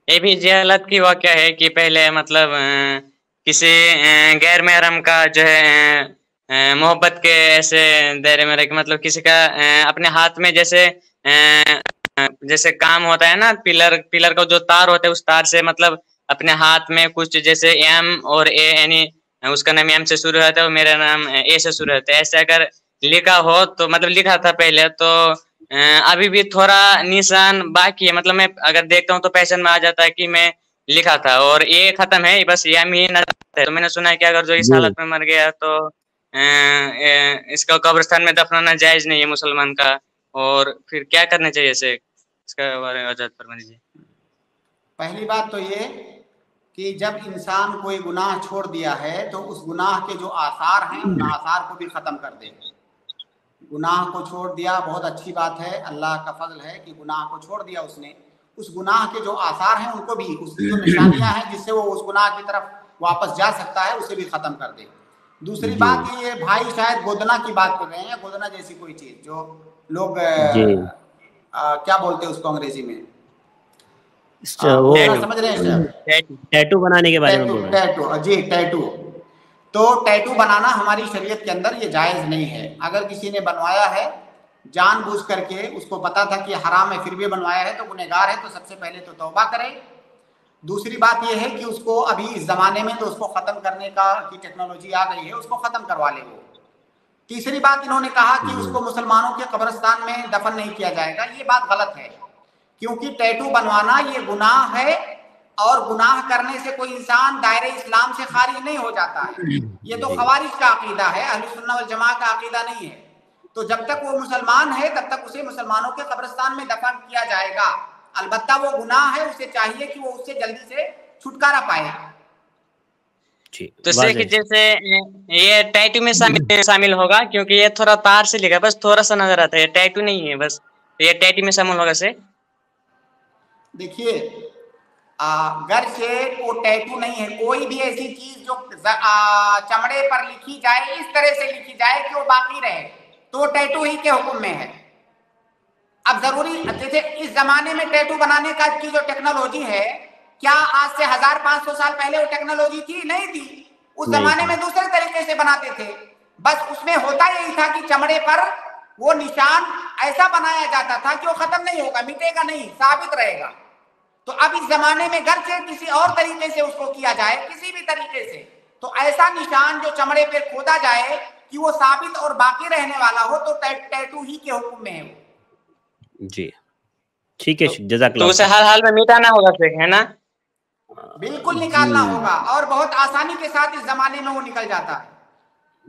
یہ بھی جہالت کی واقعہ ہے کہ پہلے مطلب کسی غیر محرم کا جو ہے محبت کے ایسے دائرے میں رہ کے مطلب کسی کا اپنے ہاتھ میں جیسے کام ہوتا ہے نا، پلر کا جو تار ہوتا ہے اس تار سے مطلب اپنے ہاتھ میں کچھ جیسے ایم اور اے، یعنی اس کا نام ایم سے شروع ہوتا ہے اور میرا نام اے سے شروع ہوتا ہے، ایسے اگر لکھا ہو تو مطلب لکھا تھا پہلے، تو ابھی بھی تھوڑا نشان باقی ہے، مطلب میں اگر دیکھتا ہوں تو پہچان میں آ جاتا ہے کہ میں لکھا تھا، اور یہ ختم ہے، بس ایم ہی نظر ہے۔ تو میں نے سنا ہے کہ اگر جو اس جی حالت میں مر گیا تو اس کا قبرستان میں دفنانا جائز نہیں ہے مسلمان کا، اور پھر کیا کرنا چاہیے اسے، اس کا بارے میں وضاحت فرما دیجیے۔ پہلی بات تو یہ کہ جب انسان کوئی گناہ چھوڑ دیا ہے تو اس گناہ کے جو آثار ہیں ان آثار کو بھی ختم کر دے۔ گناہ کو چھوڑ دیا، بہت اچھی بات ہے، اللہ کا فضل ہے کہ گناہ کو چھوڑ دیا اس نے، اس گناہ کے جو آثار ہیں ان کو بھی، اس کی جو نشانیاں ہیں جس سے وہ اس گناہ کی طرف واپس جا سکتا ہے، اسے بھی ختم کر دے۔ دوسری بات یہ بھائی شاید گودنا کی بات کر رہے ہیں، گودنا جیسی کوئی چیز جو لوگ کیا بولتے ہیں اس کو انگریزی میں، سمجھ رہے ہیں، ٹیٹو بنانے کے بارے میں بول رہے ہیں۔ ٹیٹو، جی ٹیٹو، تو ٹیٹو بنانا ہماری شریعت کے اندر یہ جائز نہیں ہے۔ اگر کسی نے بنوایا ہے جان بوجھ کر کے، اس کو پتا تھا کہ حرام ہے پھر بھی بنوایا ہے تو گنہگار ہے، تو سب سے پہلے تو توبہ کرے۔ دوسری بات یہ ہے کہ اس کو ابھی اس زمانے میں تو اس کو ختم کرنے کی ٹیکنالوجی آ گئی ہے، اس کو ختم کروا لے وہ۔ تیسری بات انہوں نے کہا کہ اس کو مسلمانوں کے قبرستان میں دفن نہیں کیا جائے گا، یہ بات غلط ہے، کیونکہ ٹیٹو بنوانا یہ گناہ ہے، اور گناہ کرنے سے کوئی انسان دائرہ اسلام سے خارج نہیں ہو جاتا ہے۔ یہ تو خوارج کا عقیدہ ہے، اہل سنہ والجماعہ کا عقیدہ نہیں ہے۔ تو جب تک وہ مسلمان ہے تب تک اسے مسلمانوں کے قبرستان میں دفن کیا جائے گا، البتہ وہ گناہ ہے، اسے چاہیے کہ وہ اس سے جلدی سے چھٹکارا پائے۔ تو جیسے یہ ٹیٹو میں شامل ہوگا، کیونکہ یہ تھوڑا تار سے لکھا، بس تھوڑا سا نظر آتا ہے، یہ ٹیٹو نہیں ہے، بس یہ ٹیٹو میں شامل ہوگا سے۔ دیکھیے گرچہ وہ ٹیٹو نہیں ہے، کوئی بھی ایسی چیز جو چمڑے پر لکھی جائے، اس طرح سے لکھی جائے کہ وہ باقی رہے، تو ٹیٹو ہی کے حکم میں ہے۔ اب ضروری جیسے اس زمانے میں ٹیٹو بنانے کا کی جو ٹیکنالوجی ہے، کیا آج سے 1500 سال پہلے وہ ٹیکنالوجی تھی؟ نہیں تھی۔ اس زمانے میں دوسرے طریقے سے بناتے تھے، بس اس میں ہوتا یہی تھا کہ چمڑے پر وہ نشان ایسا بنایا جاتا تھا کہ وہ ختم نہیں ہوگا، مٹے گا نہیں، ثابت رہے گا۔ تو اب اس زمانے میں گرچہ کسی اور طریقے سے اس کو کیا جائے، کسی بھی طریقے سے، تو ایسا نشان جو چمڑے پہ کھودا جائے کہ وہ ثابت اور باقی رہنے والا ہو، تو ٹیٹو ہی کے حکم میں ہے وہ۔ جی ٹھیک ہے، جزاک اللہ۔ تو اسے ہر حال میں مٹانا ہوگا پھر، ہے نا؟ بالکل نکالنا ہوگا، اور بہت آسانی کے ساتھ اس زمانے میں وہ نکل جاتا ہے۔